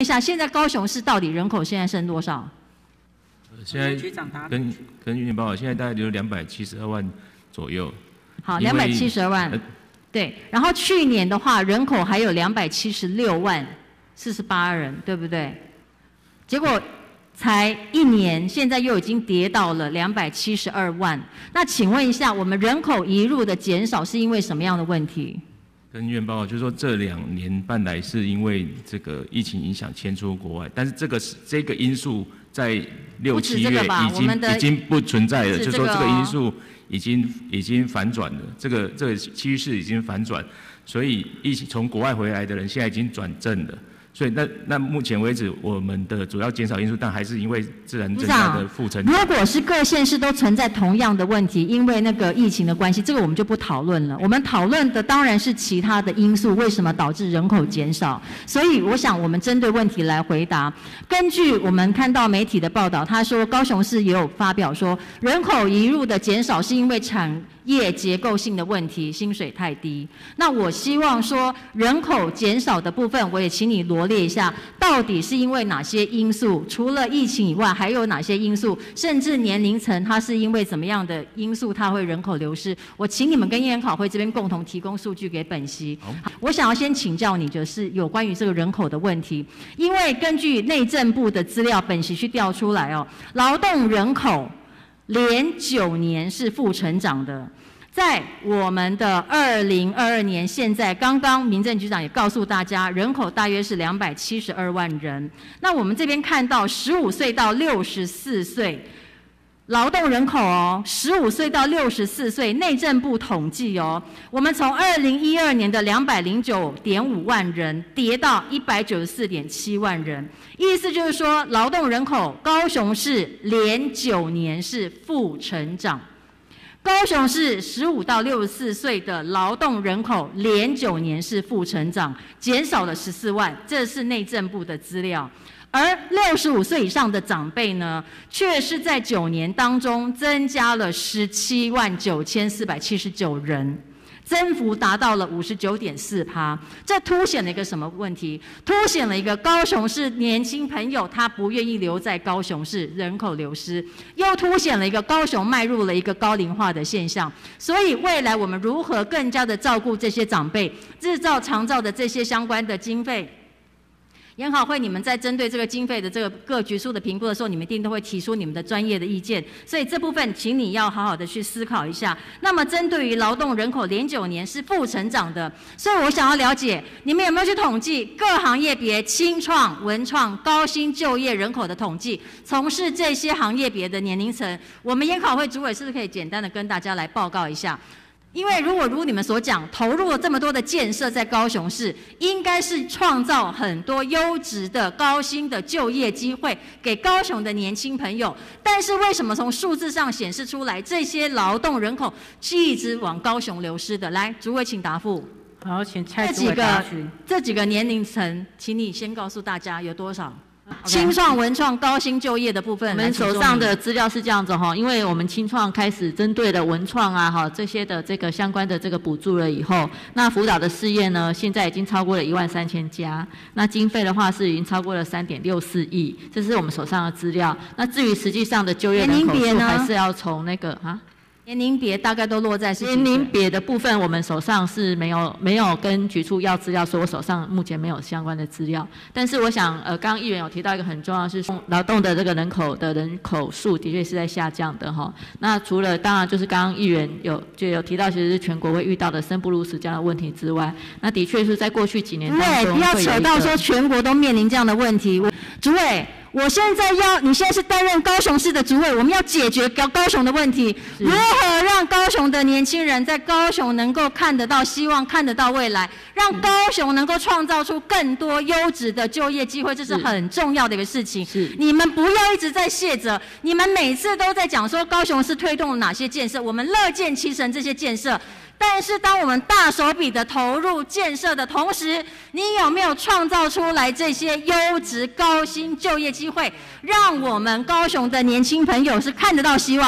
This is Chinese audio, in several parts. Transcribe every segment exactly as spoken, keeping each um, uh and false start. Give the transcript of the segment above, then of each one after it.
下，现在高雄市到底人口现在剩多少？ 现在跟跟云林报告，现在大概有两百七十二万左右。 好，两百七十二万。呃 对，然后去年的话，人口还有两百七十六万四十八人，对不对？结果才一年，现在又已经跌到了两百七十二万。那请问一下，我们人口移入的减少是因为什么样的问题？ 跟医院报告就是说，这两年半来是因为这个疫情影响迁出国外，但是这个是这个因素在六七月已经已经不存在了，就是说这个因素。已经已经反转了，这个这个趋势已经反转，所以疫情从国外回来的人现在已经转正了。所以那那目前为止，我们的主要减少因素，但还是因为自然增加的负成长。 如果是各县市都存在同样的问题，因为那个疫情的关系，这个我们就不讨论了。我们讨论的当然是其他的因素，为什么导致人口减少？所以我想我们针对问题来回答。根据我们看到媒体的报道，他说高雄市也有发表说，人口移入的减少是因为产业结构性的问题，薪水太低。那我希望说，人口减少的部分，我也请你罗列一下，到底是因为哪些因素？除了疫情以外，还有哪些因素？甚至年龄层，它是因为怎么样的因素，它会人口流失？我请你们跟研考会这边共同提供数据给本席。我想要先请教你的是有关于这个人口的问题，因为根据内政部的资料，本席去调出来哦，劳动人口连九年是负成长的。在我们的二零二二年，现在刚刚民政局长也告诉大家，人口大约是两百七十二万人。那我们这边看到十五岁到六十四岁劳动人口哦，十五岁到六十四岁，内政部统计哦，我们从二零一二年的两百零九点五万人跌到一百九十四点七万人，意思就是说，劳动人口高雄市连九年是负成长。高雄市十五到六十四岁的劳动人口连九年是负成长，减少了十四万，这是内政部的资料。而六十五岁以上的长辈呢，却是在九年当中增加了十七万九千四百七十九人。增幅达到了五十九点四趴，这凸显了一个什么问题？凸显了一个高雄市年轻朋友他不愿意留在高雄市，人口流失，又凸显了一个高雄迈入了一个高龄化的现象。所以未来我们如何更加的照顾这些长辈，日照长照的这些相关的经费？研考会，你们在针对这个经费的这个各局数的评估的时候，你们一定都会提出你们的专业的意见，所以这部分请你要好好的去思考一下。那么针对于劳动人口连九年是负成长的，所以我想要了解你们有没有去统计各行业别青创、文创、高薪就业人口的统计，从事这些行业别的年龄层，我们研考会主委是不是可以简单的跟大家来报告一下？因为如果如你们所讲，投入了这么多的建设在高雄市，应该是创造很多优质的高薪的就业机会给高雄的年轻朋友。但是为什么从数字上显示出来，这些劳动人口是一直往高雄流失的？来，主委请答复。 好，请蔡主委答询。 这几个年龄层，请你先告诉大家有多少？青创、文创、高薪就业的部分， 我们手上的资料是这样子哈，因为我们青创开始针对了文创啊哈这些的这个相关的这个补助了以后，那辅导的事业呢，现在已经超过了一万三千家，那经费的话是已经超过了三点六四亿，这是我们手上的资料。那至于实际上的就业人口数，还是要从那个啊。 年龄别大概都落在是年龄别的部分，我们手上是没有没有跟局处要资料，所以我手上目前没有相关的资料。但是我想，呃，刚刚议员有提到一个很重要的是，劳动的这个人口的人口数的确是在下降的哈。那除了当然就是刚刚议员有就有提到，其实是全国会遇到的生不如死这样的问题之外，那的确是在过去几年当中， 对，不要扯到说全国都面临这样的问题。主委。我现在要，你现在是担任高雄市的主委，我们要解决高高雄的问题，如何让高雄的年轻人在高雄能够看得到希望，看得到未来，让高雄能够创造出更多优质的就业机会，这是很重要的一个事情。 是， 你们不要一直在卸责，你们每次都在讲说高雄市推动了哪些建设，我们乐见其成这些建设。但是当我们大手笔的投入建设的同时，你有没有创造出来这些优质高薪就业机会，让我们高雄的年轻朋友是看得到希望？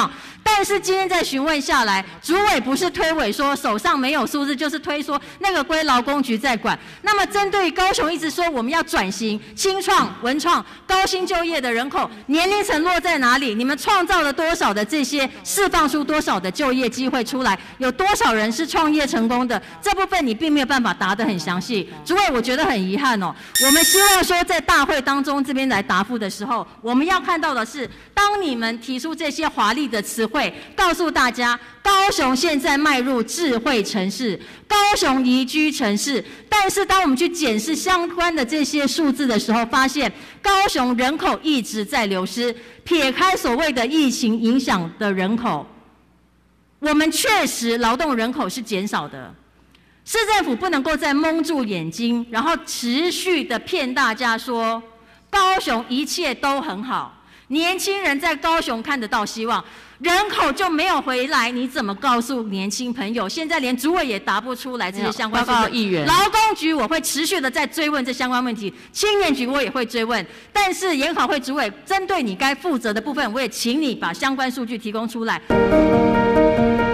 但是今天在询问下来，主委不是推诿说手上没有数字，就是推说那个归劳工局在管。那么针对高雄一直说我们要转型、青创、文创、高薪就业的人口，年龄层落在哪里？你们创造了多少的这些，释放出多少的就业机会出来？有多少人是创业成功的？这部分你并没有办法答得很详细。主委，我觉得很遗憾哦。我们希望说在大会当中这边来答复的时候，我们要看到的是，当你们提出这些华丽的词汇，告诉大家高雄现在迈入智慧城市，高雄宜居城市，但是当我们去检视相关的这些数字的时候，发现高雄人口一直在流失，撇开所谓的疫情影响的人口，我们确实劳动人口是减少的。市政府不能够再蒙住眼睛，然后持续的骗大家说高雄一切都很好，年轻人在高雄看得到希望，人口就没有回来，你怎么告诉年轻朋友？现在连主委也答不出来这些相关报告议员。 劳工局我会持续的在追问这相关问题，青年局我也会追问，但是研考会主委针对你该负责的部分，我也请你把相关数据提供出来。